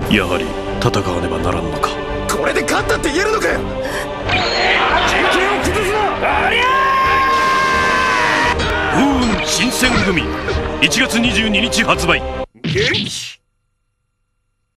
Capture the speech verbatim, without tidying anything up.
やはり戦わねばならんのか。 これで勝ったって言えるのかよ。陣形を崩すな。ありゃー風雲新選組いちがつにじゅうににち発売。 元気